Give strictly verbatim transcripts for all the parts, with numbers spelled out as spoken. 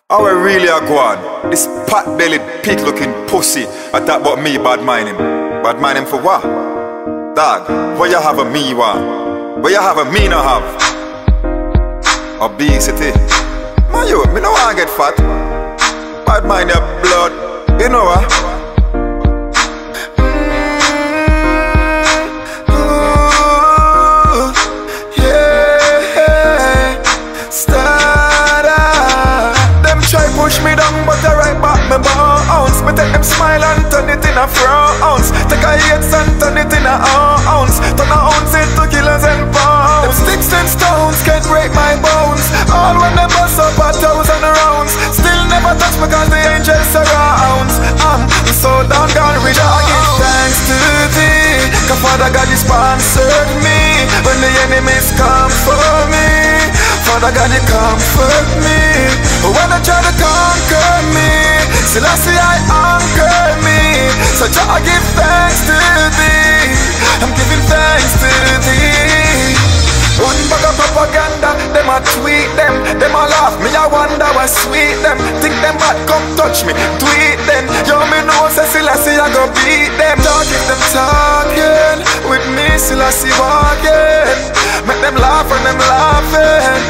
How I really a go on? This pot-bellied, pig-looking pussy I talk about me bad mind him. Bad mind him for what? Dog, what you have a me want? What you have a me no have? Obesity. Man you, me no want get fat. Bad mind your blood. You know what? Push me down but I right back my bounce. Me take them smile and turn it in a frown. Take a hate and turn it in a ounce. Turn a ounce into kilos and pounds. Them sticks and stones can't break my bones. All when they bust up a thousand rounds. Still never touch because the angels surrounds. I'm so down gone rich. I give thanks to thee, cause Father God you sponsored me. When the enemies come for me, Father God you comfort me. When they try to conquer me, still I see I anchor me. So I give thanks to thee. I'm giving thanks to thee. One bag of propaganda, them a tweet them. Them a laugh, me I wonder what sweet them. Think them bad, come touch me, tweet them. Yo me know say still I see I go beat them. Don't give them talking, with me still I see walking. Make them laugh when them laughing.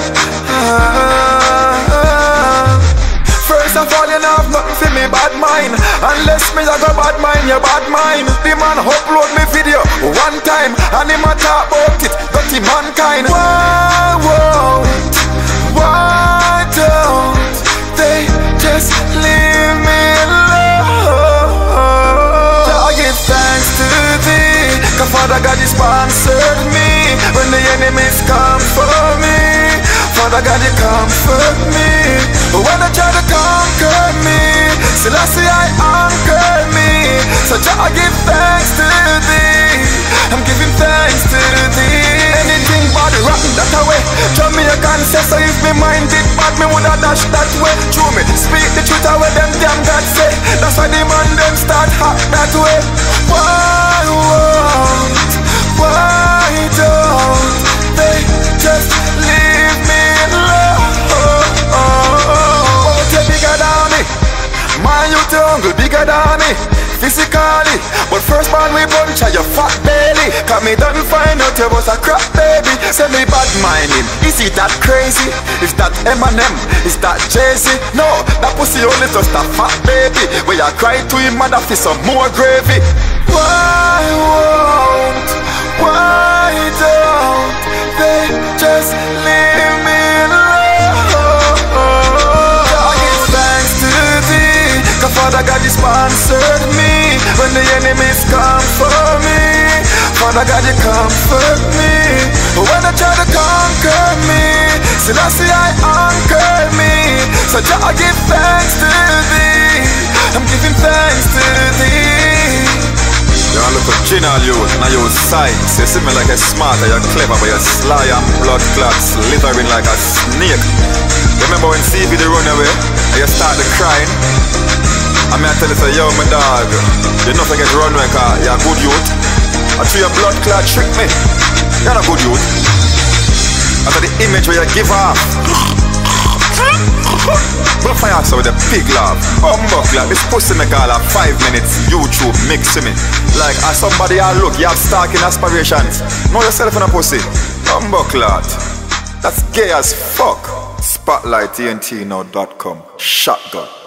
ah. First of all, you know have nothing for me bad mind. Unless me I go bad mind, you bad mind. The man upload me video one time and him a talk about it, got him mankind. Why won't, why don't they just leave me alone? I give thanks to thee, cause Father God you sponsored me. When the enemies come for me, Father God you comfort me. When they try to conquer me, still I see I anchor me. So I give thanks to thee. I'm giving thanks to thee. Anything bad rotten that away, show me a say. So if me mind it bad, me woulda dash that way. True me, speak the truth away them damn God say. That's why the man them start hot that way. Why won't, why don't they just leave me alone? My youth hungry bigger than me, physically. But first man we bunch of your fat belly. Cause me done find out you was a crap baby. Say me bad minding, is it that crazy? Is that Eminem? Is that Jay-Z? No, that pussy only just a fat baby. Where you cry to him mother for some more gravy. Why won't, why don't they just leave me alone? Cause Father God you sponsored me. When the enemies come for me, Father God you comfort me. When they try to conquer me, still I see I anchor me. So I give thanks to thee. I'm giving thanks to thee. You look at Gina youth, now you sights. You see me like a smart and you're clever, but you're sly and blood clots slithering like a snake. Remember when C V they run away and you start to crying? I mean I tell you say, yo my dog, you don't forget run away cause you're a good youth. I treat your blood clot trick me, you're not a good youth. After the image where you give off, but fire so with a pig laugh. Bumbuck like this pussy make all of five minutes YouTube mix to me. Like as somebody I look, you have stalking aspirations. Know yourself in a pussy. Bumbuck lot. That's gay as fuck. Spotlight T N T now dot com. Shotgun.